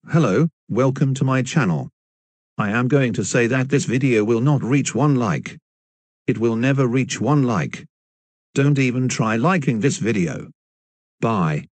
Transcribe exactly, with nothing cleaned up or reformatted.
Hello, welcome to my channel. I am going to say that this video will not reach one like. It will never reach one like. Don't even try liking this video. Bye.